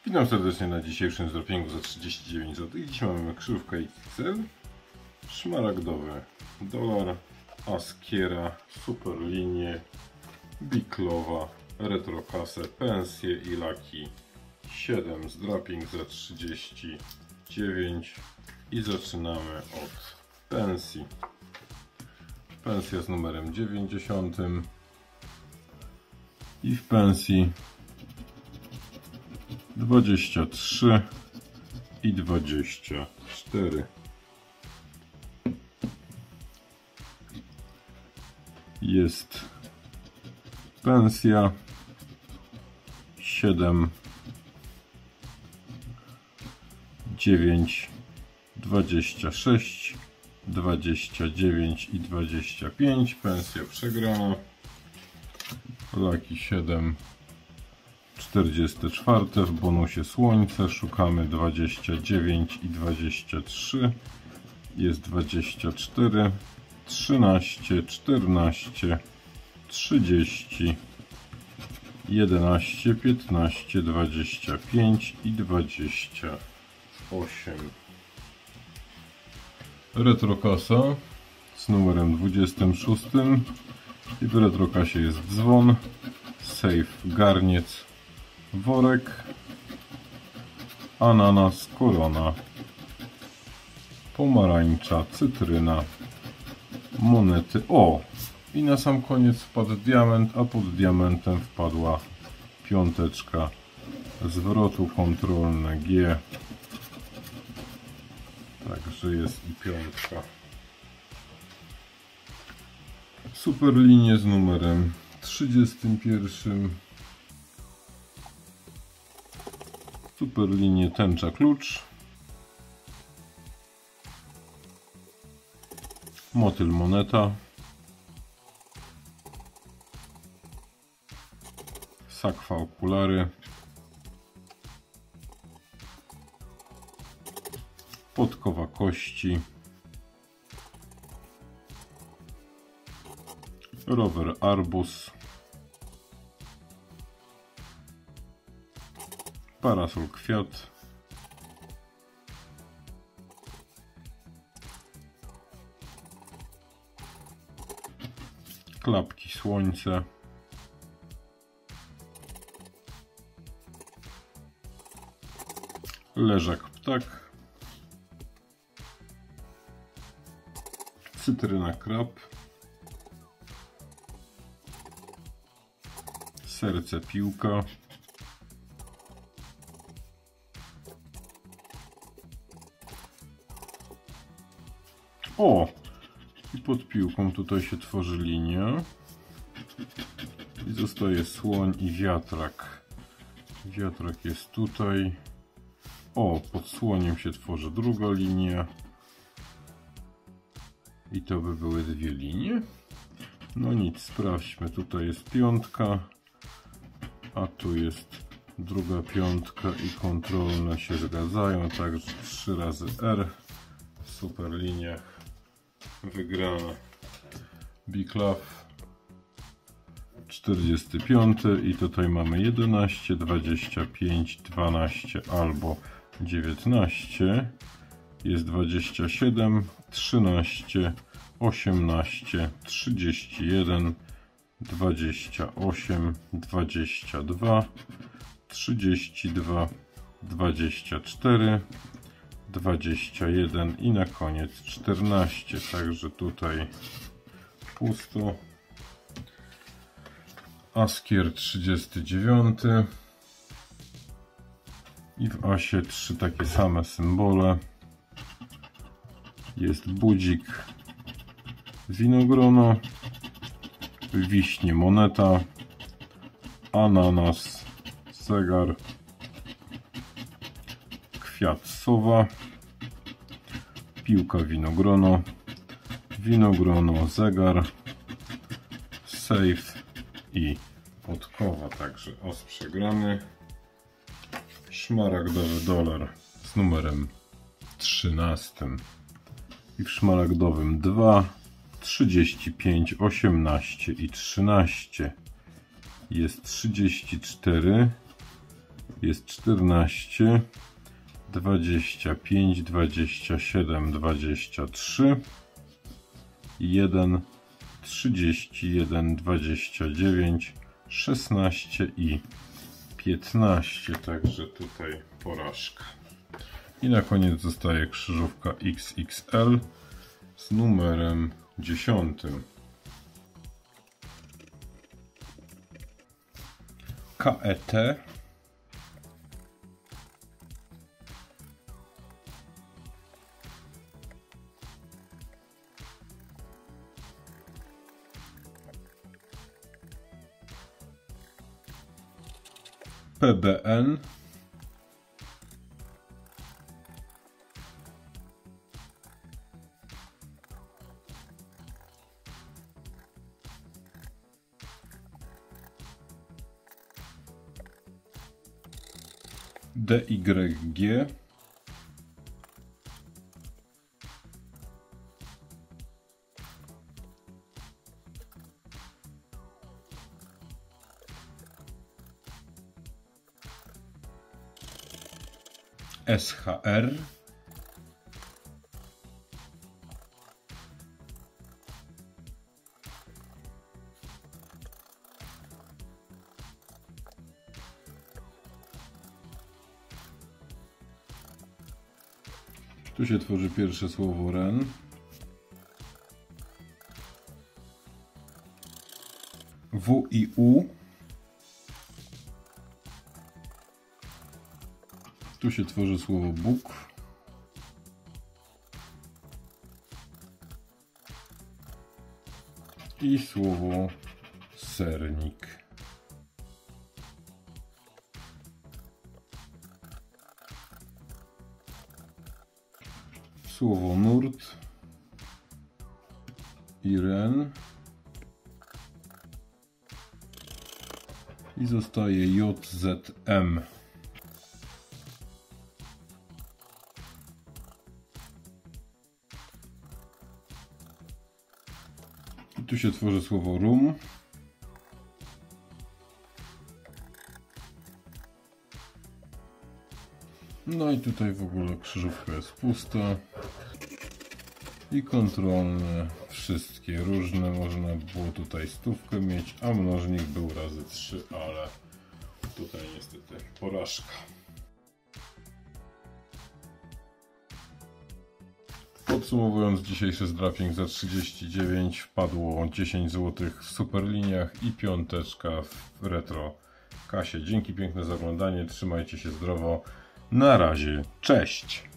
Witam serdecznie na dzisiejszym zdropingu za 39 zł. I dzisiaj mamy krzyżówkę XL, szmaragdowy dolar, Askiera, superlinię, Biklowa, retrokasę, pensję i laki 7, zdraping za 39 i zaczynamy od pensji. Pensja z numerem 90 i w pensji 23 i 24. Jest pensja 7, 9, 26, 29 i 25. Pensja przegrana. Laki 7. 44 w bonusie słońce, szukamy 29 i 23, jest 24, 13, 14, 30, 11, 15, 25 i 28. Retrokasa z numerem 26 i w retrokasie jest dzwon, safe, garniec, worek, ananas, korona, pomarańcza, cytryna, monety. O! I na sam koniec wpadł diament, a pod diamentem wpadła piąteczka zwrotu, kontrolne G. Także jest i piątka. Superlinię z numerem 31. Superlinię tęcza klucz, motyl moneta, sakwa okulary, podkowa kości, rower arbus, parasol kwiat, klapki słońce, leżak ptak, cytryna krab, serce piłka, o! I pod piłką tutaj się tworzy linia i zostaje słoń i wiatrak. Wiatrak jest tutaj. O! Pod słoniem się tworzy druga linia i to by były dwie linie. No nic, sprawdźmy. Tutaj jest piątka, a tu jest druga piątka i kontrolne się zgadzają, także 3 razy R w superliniach. Wygrana Biklow 45 i tutaj mamy 11, 25, 12 albo 19, jest 27, 13, 18, 31, 28, 22, 32, 24, 21 i na koniec 14, także tutaj pusto. Askier 39 i w asie 3 takie same symbole. Jest budzik, winogrono, wiśnie moneta, ananas, zegar, kwiat sowa, piłka winogrono, zegar, safe i podkowa, także os przegrany. Szmaragdowy dolar z numerem 13 i w szmaragdowym 2, 35, 18 i 13 jest 34, jest 14, 25, 27, 23, 1, 31, 29, 16 i 15, także tutaj porażka. I na koniec zostaje krzyżówka XXL z numerem 10. KET, PBN, DYG, SHR, tu się tworzy pierwsze słowo REN, W i U, tu się tworzy słowo Bóg, i słowo sernik. Słowo nurt i ren i zostaje JZM. I tu się tworzy słowo rum. No i tutaj w ogóle krzyżówka jest pusta. I kontrolne, wszystkie różne, można było tutaj 100 mieć, a mnożnik był razy 3, ale tutaj niestety porażka. Podsumowując dzisiejszy zdraping za 39, wpadło 10 zł w superliniach i piąteczka w retro kasie. Dzięki piękne za oglądanie, trzymajcie się zdrowo, na razie, cześć!